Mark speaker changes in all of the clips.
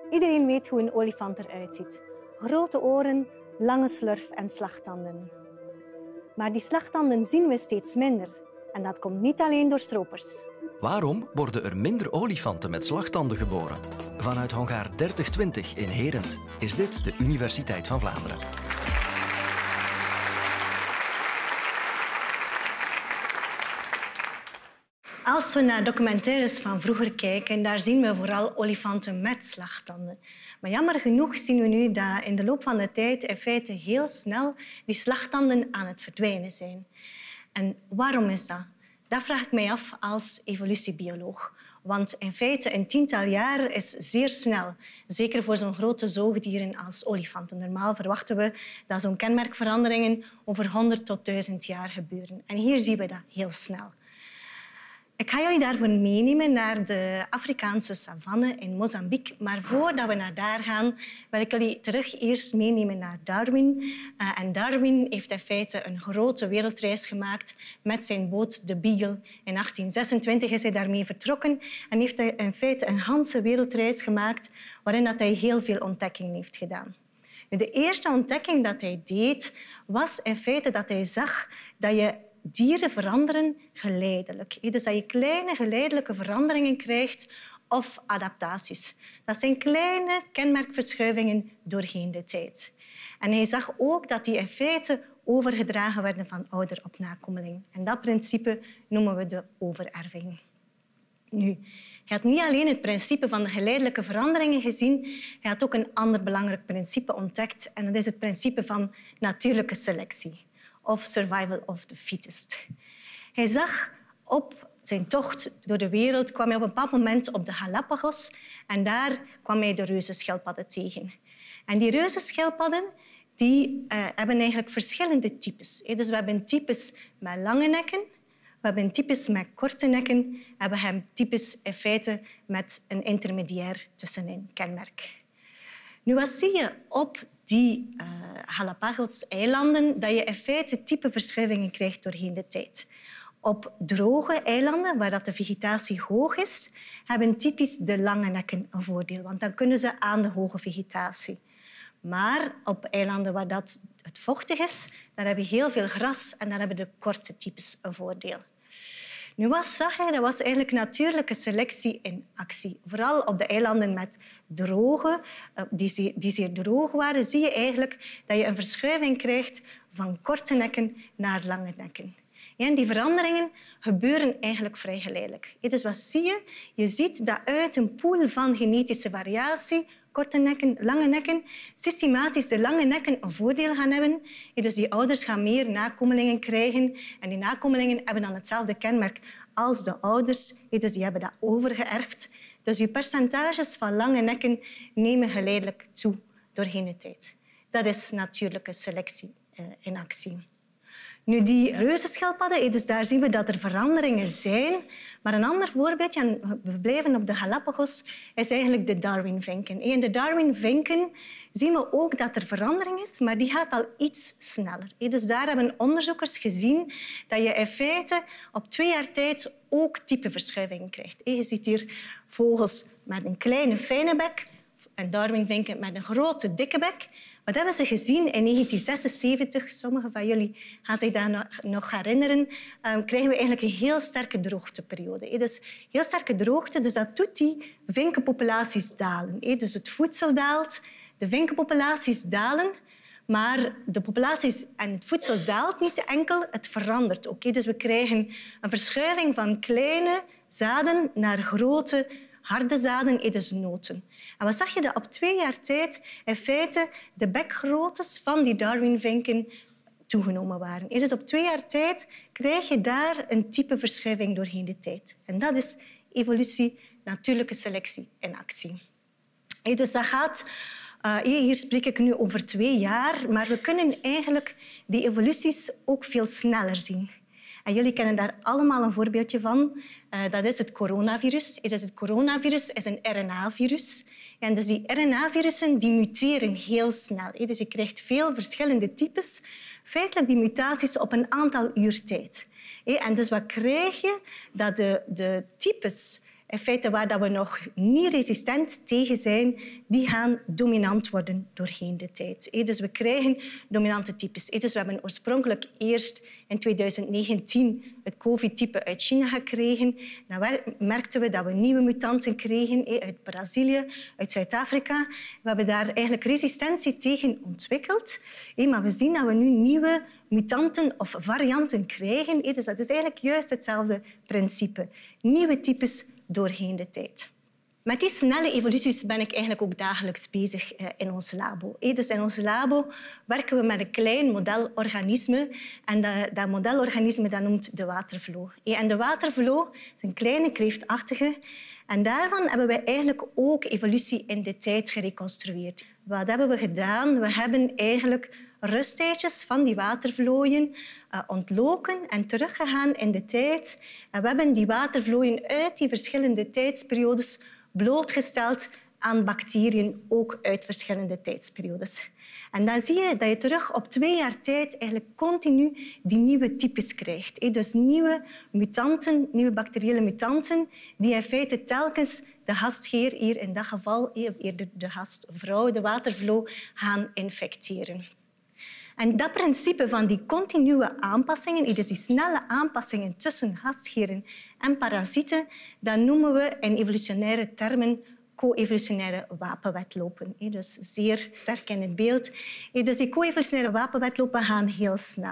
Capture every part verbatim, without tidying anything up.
Speaker 1: Iedereen weet hoe een olifant eruit ziet. Grote oren, lange slurf en slagtanden. Maar die slagtanden zien we steeds minder. En dat komt niet alleen door stropers.
Speaker 2: Waarom worden er minder olifanten met slagtanden geboren? Vanuit Hongaar dertig twintig in Herent is dit de Universiteit van Vlaanderen.
Speaker 1: Als we naar documentaires van vroeger kijken, daar zien we vooral olifanten met slagtanden. Maar jammer genoeg zien we nu dat in de loop van de tijd in feite heel snel die slagtanden aan het verdwijnen zijn. En waarom is dat? Dat vraag ik mij af als evolutiebioloog. Want in feite, een tiental jaar is zeer snel. Zeker voor zo'n grote zoogdieren als olifanten. Normaal verwachten we dat zo'n kenmerkveranderingen over honderd tot duizend jaar gebeuren. En hier zien we dat heel snel. Ik ga jullie daarvoor meenemen naar de Afrikaanse savanne in Mozambique. Maar voordat we naar daar gaan, wil ik jullie terug eerst meenemen naar Darwin. Uh, en Darwin heeft in feite een grote wereldreis gemaakt met zijn boot de Beagle. In achttien zesentwintig is hij daarmee vertrokken en heeft hij in feite een hele wereldreis gemaakt waarin dat hij heel veel ontdekkingen heeft gedaan. De eerste ontdekking dat hij deed, was in feite dat hij zag dat je dieren veranderen geleidelijk. Dus dat je kleine geleidelijke veranderingen krijgt of adaptaties. Dat zijn kleine kenmerkverschuivingen doorheen de tijd. En hij zag ook dat die in feite overgedragen werden van ouder op nakomeling. En dat principe noemen we de overerving. Nu, hij had niet alleen het principe van de geleidelijke veranderingen gezien, hij had ook een ander belangrijk principe ontdekt. En dat is het principe van natuurlijke selectie. Of survival of the fittest. Hij zag op zijn tocht door de wereld, kwam hij op een bepaald moment op de Galapagos en daar kwam hij de reuzenschildpadden tegen. En die reuzenschildpadden die, uh, hebben eigenlijk verschillende types. Dus we hebben types met lange nekken, we hebben types met korte nekken en we hebben types in feite met een intermediair tussenin kenmerk. Nu, wat zie je op die uh, Galapagos-eilanden? Dat je in feite typeverschuivingen krijgt doorheen de tijd. Op droge eilanden, waar dat de vegetatie hoog is, hebben typisch de lange nekken een voordeel, want dan kunnen ze aan de hoge vegetatie. Maar op eilanden waar dat het vochtig is, daar heb je heel veel gras en daar hebben de korte types een voordeel. Nu, wat zag hij? Dat was eigenlijk natuurlijke selectie in actie. Vooral op de eilanden met droge, die zeer, die zeer droog waren, zie je eigenlijk dat je een verschuiving krijgt van korte nekken naar lange nekken. En die veranderingen gebeuren eigenlijk vrij geleidelijk. Dus wat zie je? Je ziet dat uit een pool van genetische variatie, korte nekken, lange nekken, systematisch de lange nekken een voordeel gaan hebben. Dus die ouders gaan meer nakomelingen krijgen en die nakomelingen hebben dan hetzelfde kenmerk als de ouders. Dus die hebben dat overgeërfd. Dus je percentages van lange nekken nemen geleidelijk toe doorheen de tijd. Dat is natuurlijke selectie in actie. Nu, die reuzenschildpadden, dus daar zien we dat er veranderingen zijn. Maar een ander voorbeeldje, en we blijven op de Galapagos, is eigenlijk de Darwinvinken. In de Darwinvinken zien we ook dat er verandering is, maar die gaat al iets sneller. Dus daar hebben onderzoekers gezien dat je in feite op twee jaar tijd ook typeverschuivingen krijgt. Je ziet hier vogels met een kleine fijne bek en Darwinvinken met een grote dikke bek. Wat hebben ze gezien in negentien zesenzeventig? Sommigen van jullie gaan zich daar nog herinneren. Um, krijgen we eigenlijk een heel sterke droogteperiode. Dus heel sterke droogte, dus dat doet die vinkenpopulaties dalen. Dus het voedsel daalt, de vinkenpopulaties dalen, maar de populaties en het voedsel daalt niet enkel, het verandert ook. Dus we krijgen een verschuiving van kleine zaden naar grote, harde zaden, dus noten. En wat zag je? Dat op twee jaar tijd in feite de bekgroottes van die Darwinvinken toegenomen waren. Dus op twee jaar tijd krijg je daar een type verschuiving doorheen de tijd. En dat is evolutie, natuurlijke selectie in actie. Dus dat gaat... Uh, hier spreek ik nu over twee jaar, maar we kunnen eigenlijk die evoluties ook veel sneller zien. En jullie kennen daar allemaal een voorbeeldje van. Uh, dat is het coronavirus. Dus het coronavirus is een R N A-virus. En dus die R N A-virussen die muteren heel snel. Dus je krijgt veel verschillende types. Feitelijk die mutaties op een aantal uur tijd. En dus wat krijg je? Dat de, de types In feite waar dat we nog niet resistent tegen zijn, die gaan dominant worden doorheen de tijd. Dus we krijgen dominante types. Dus we hebben oorspronkelijk eerst in twintig negentien het COVID-type uit China gekregen. Dan merkten we dat we nieuwe mutanten kregen uit Brazilië, uit Zuid-Afrika. We hebben daar eigenlijk resistentie tegen ontwikkeld. Maar we zien dat we nu nieuwe mutanten of varianten krijgen. Dus dat is eigenlijk juist hetzelfde principe. Nieuwe types doorheen de tijd. Met die snelle evoluties ben ik eigenlijk ook dagelijks bezig in ons labo. Dus in ons labo werken we met een klein modelorganisme. En dat, dat modelorganisme dat noemt de watervloo. En de watervloo is een kleine kreeftachtige. En daarvan hebben we eigenlijk ook evolutie in de tijd gereconstrueerd. Wat hebben we gedaan? We hebben eigenlijk rusttijdjes van die watervlooien uh, ontloken en teruggegaan in de tijd. En we hebben die watervlooien uit die verschillende tijdsperiodes blootgesteld aan bacteriën, ook uit verschillende tijdsperiodes. En dan zie je dat je terug op twee jaar tijd eigenlijk continu die nieuwe types krijgt. Dus nieuwe mutanten, nieuwe bacteriële mutanten, die in feite telkens de gastheer, hier in dat geval, of eerder de gastvrouw, de watervloo, gaan infecteren. En dat principe van die continue aanpassingen, dus die snelle aanpassingen tussen gastheren en parasieten, dat noemen we in evolutionaire termen co-evolutionaire wapenwedlopen. Dus zeer sterk in het beeld. Dus die co-evolutionaire wapenwedlopen gaan heel snel.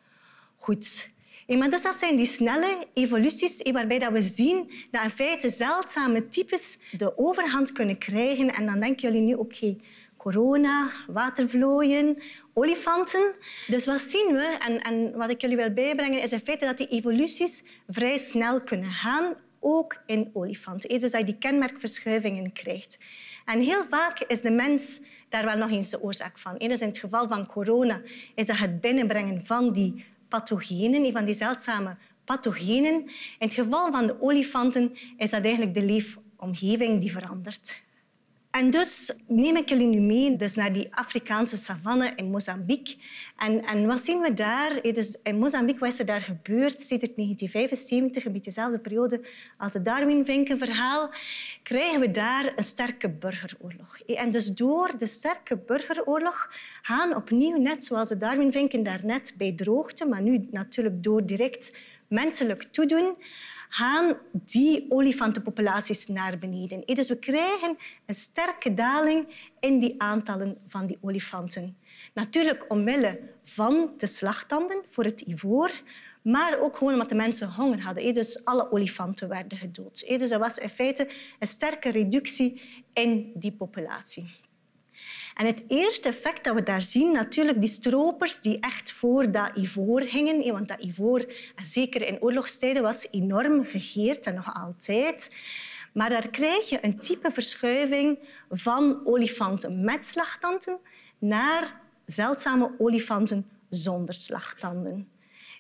Speaker 1: Goed. Maar dus dat zijn die snelle evoluties waarbij we zien dat in feite zeldzame types de overhand kunnen krijgen. En dan denken jullie nu, oké, okay, corona, watervlooien, olifanten. Dus wat zien we, en, en wat ik jullie wil bijbrengen, is in feite dat die evoluties vrij snel kunnen gaan, ook in olifanten. Dus dat je die kenmerkverschuivingen krijgt. En heel vaak is de mens daar wel nog eens de oorzaak van. Dus in het geval van corona is dat het binnenbrengen van die pathogenen, van die zeldzame pathogenen. In het geval van de olifanten is dat eigenlijk de leefomgeving die verandert. En dus neem ik jullie nu mee dus naar die Afrikaanse savanne in Mozambique. En, en wat zien we daar? Dus in Mozambique, wat is er daar gebeurd? Sedert negentien vijfenzeventig, een beetje dezelfde periode als het Darwin-vinkenverhaal, krijgen we daar een sterke burgeroorlog. En dus door de sterke burgeroorlog gaan opnieuw, net zoals de Darwin-vinken daarnet bij droogte, maar nu natuurlijk door direct menselijk toedoen, gaan die olifantenpopulaties naar beneden. Dus we krijgen een sterke daling in die aantallen van die olifanten. Natuurlijk omwille van de slagtanden voor het ivoor, maar ook gewoon omdat de mensen honger hadden. Dus alle olifanten werden gedood. Dus er was in feite een sterke reductie in die populatie. En het eerste effect dat we daar zien, natuurlijk die stropers die echt voor dat ivoor hingen. Want dat ivoor, zeker in oorlogstijden, was enorm gegeerd en nog altijd. Maar daar krijg je een type verschuiving van olifanten met slagtanden naar zeldzame olifanten zonder slagtanden.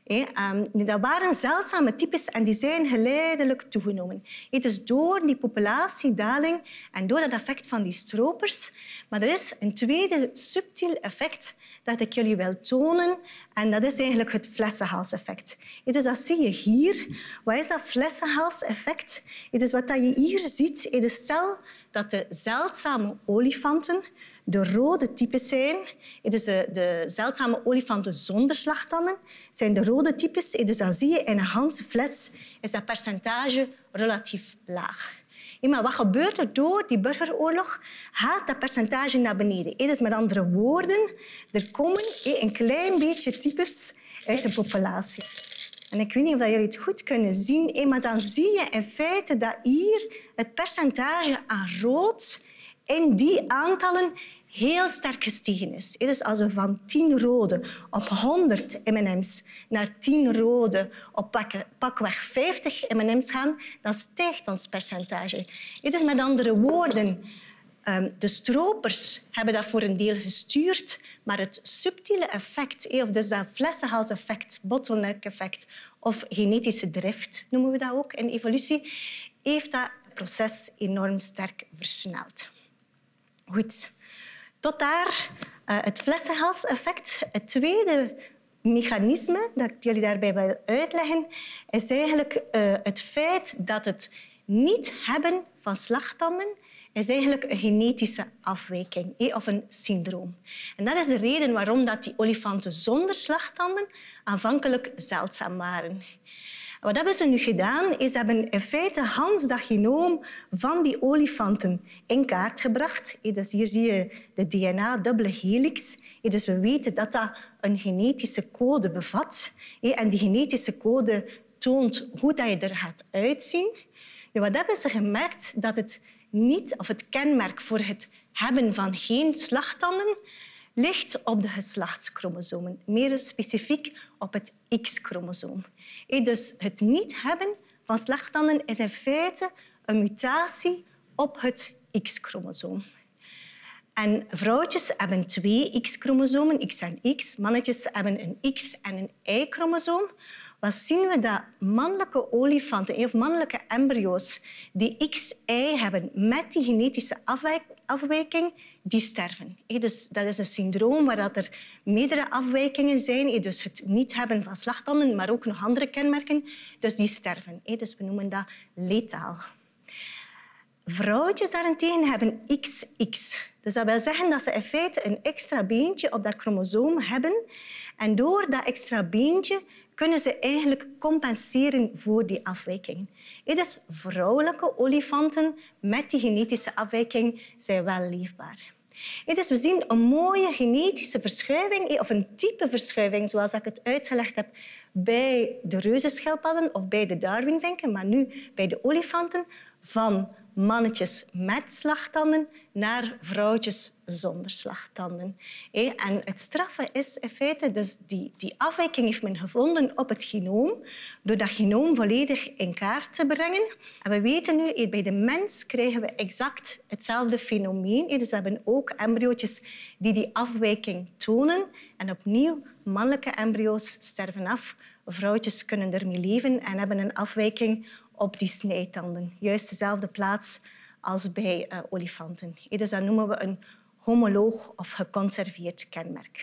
Speaker 1: Dat waren zeldzame types en die zijn geleidelijk toegenomen. Dus door die populatiedaling en door dat effect van die stropers. Maar er is een tweede subtiel effect dat ik jullie wil tonen. En dat is eigenlijk het flessenhalseffect. Dus dat zie je hier. Wat is dat flessenhalseffect? Dus wat je hier ziet, is stel dat de zeldzame olifanten de rode types zijn. Dus de, de zeldzame olifanten zonder slagtanden zijn de rode types. Dus dan zie je in een ganse fles is dat percentage relatief laag. Maar wat gebeurt er door die burgeroorlog? Gaat dat percentage naar beneden. Dus met andere woorden, er komen een klein beetje types uit de populatie. En ik weet niet of jullie het goed kunnen zien, maar dan zie je in feite dat hier het percentage aan rood in die aantallen heel sterk gestegen is. Dus als we van tien rode op honderd M en M's naar tien rode op pakweg vijftig M en M's gaan, dan stijgt ons percentage. Dus met andere woorden, de stropers hebben dat voor een deel gestuurd, maar het subtiele effect, of dus dat flessenhalseffect, bottleneck-effect of genetische drift, noemen we dat ook in evolutie, heeft dat proces enorm sterk versneld. Goed. Tot daar uh, het flessenhalseffect. Het tweede mechanisme dat ik jullie daarbij wil uitleggen, is eigenlijk uh, het feit dat het niet hebben van slagtanden is eigenlijk een genetische afwijking of een syndroom. En dat is de reden waarom dat die olifanten zonder slagtanden aanvankelijk zeldzaam waren. Wat hebben ze nu gedaan? Is ze hebben in feite Hans dat genoom van die olifanten in kaart gebracht. Dus hier zie je de D N A-dubbele helix. Dus we weten dat dat een genetische code bevat. En die genetische code toont hoe je er gaat uitzien. Wat hebben ze gemerkt? Dat het niet, of het kenmerk voor het hebben van geen slagtanden ligt op de geslachtschromosomen, meer specifiek op het X-chromosoom. Dus het niet hebben van slagtanden is in feite een mutatie op het X-chromosoom. En vrouwtjes hebben twee X-chromosomen, X en X. Mannetjes hebben een X- en een Y-chromosoom. Wat zien we? Dat mannelijke olifanten of mannelijke embryo's die X Y hebben met die genetische afwijking, die sterven. Dus dat is een syndroom waar er meerdere afwijkingen zijn. Dus het niet hebben van slagtanden, maar ook nog andere kenmerken. Dus die sterven. Dus we noemen dat letaal. Vrouwtjes daarentegen hebben X X. Dus dat wil zeggen dat ze in feite een extra beentje op dat chromosoom hebben. En door dat extra beentje kunnen ze eigenlijk compenseren voor die afwijkingen. Dus vrouwelijke olifanten met die genetische afwijking zijn wel leefbaar. Dus we zien een mooie genetische verschuiving, of een type verschuiving, zoals ik het uitgelegd heb, bij de reuzenschildpadden of bij de Darwinvinken, maar nu bij de olifanten, van mannetjes met slagtanden naar vrouwtjes zonder slagtanden. En het straffe is in feite, dus die, die afwijking heeft men gevonden op het genoom, door dat genoom volledig in kaart te brengen. En we weten nu, bij de mens krijgen we exact hetzelfde fenomeen. Dus we hebben ook embryootjes die die afwijking tonen. En opnieuw, mannelijke embryo's sterven af. Vrouwtjes kunnen ermee leven en hebben een afwijking op die snijtanden. Juist dezelfde plaats als bij uh, olifanten. Dus dat noemen we een homoloog of geconserveerd kenmerk.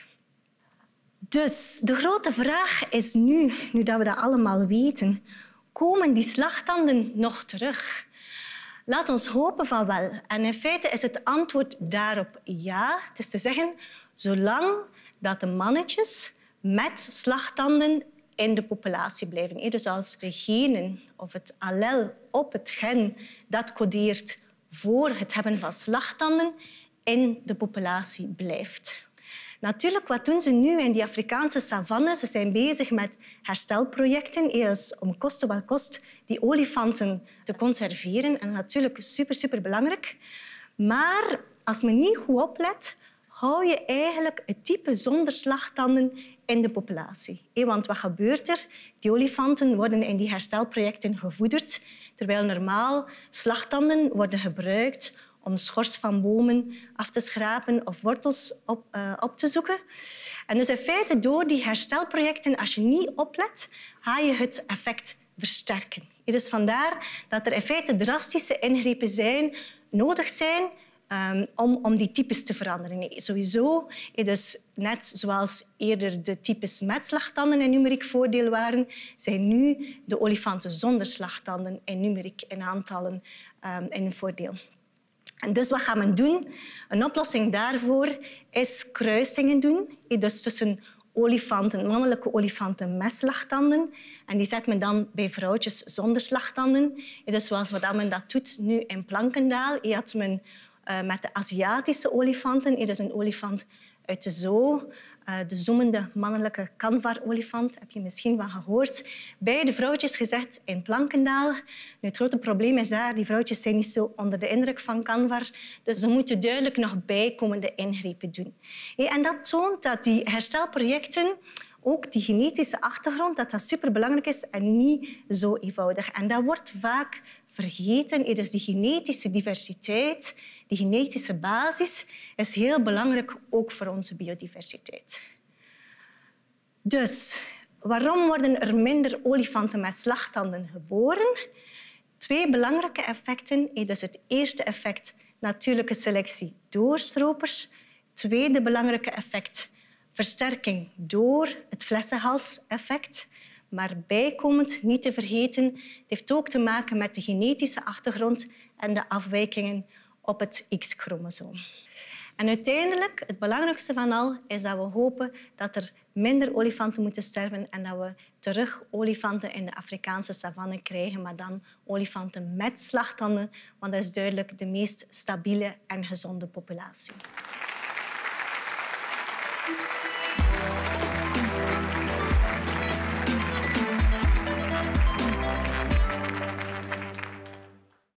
Speaker 1: Dus de grote vraag is nu, nu dat we dat allemaal weten, komen die slagtanden nog terug? Laat ons hopen van wel. En in feite is het antwoord daarop ja. Het is te zeggen, zolang dat de mannetjes met slagtanden in de populatie blijven. Dus als de genen of het allel op het gen dat codeert voor het hebben van slagtanden in de populatie blijft. Natuurlijk, wat doen ze nu in die Afrikaanse savanne? Ze zijn bezig met herstelprojecten dus om koste wat kost die olifanten te conserveren. En natuurlijk super, super belangrijk. Maar als men niet goed oplet, hou je eigenlijk het type zonder slagtanden in de populatie. Want wat gebeurt er? Die olifanten worden in die herstelprojecten gevoederd, terwijl normaal slagtanden worden gebruikt om schors van bomen af te schrapen of wortels op, uh, op te zoeken. En dus in feite, door die herstelprojecten, als je niet oplet, ga je het effect versterken. Dus vandaar dat er in feite drastische ingrepen zijn, nodig zijn Um, om, om die types te veranderen. Nee, sowieso, dus net zoals eerder de types met slagtanden in numeriek voordeel waren, zijn nu de olifanten zonder slagtanden in numeriek in aantallen um, in voordeel. En dus wat gaan we doen? Een oplossing daarvoor is kruisingen doen, dus tussen olifanten, mannelijke olifanten met slagtanden. En die zet men dan bij vrouwtjes zonder slagtanden. Dus zoals wat men dat doet nu in Plankendaal, had men Uh, met de Aziatische olifanten. Er is een olifant uit de zoo, uh, de zoemende mannelijke kanvar-olifant. Daar heb je misschien van gehoord. Bij de vrouwtjes gezet in Plankendaal. Nu, het grote probleem is daar, die vrouwtjes zijn niet zo onder de indruk van kanvar. Dus ze moeten duidelijk nog bijkomende ingrepen doen. En dat toont dat die herstelprojecten, ook die genetische achtergrond, dat dat superbelangrijk is en niet zo eenvoudig. En dat wordt vaak vergeten. Dus die genetische diversiteit, die genetische basis, is heel belangrijk ook voor onze biodiversiteit. Dus waarom worden er minder olifanten met slagtanden geboren? Twee belangrijke effecten. Dus het eerste effect, natuurlijke selectie door stropers. Tweede belangrijke effect, versterking door het flessenhals-effect. Maar bijkomend, niet te vergeten, heeft ook te maken met de genetische achtergrond en de afwijkingen op het X-chromosoom. En uiteindelijk, het belangrijkste van al, is dat we hopen dat er minder olifanten moeten sterven en dat we terug olifanten in de Afrikaanse savanne krijgen, maar dan olifanten met slagtanden, want dat is duidelijk de meest stabiele en gezonde populatie.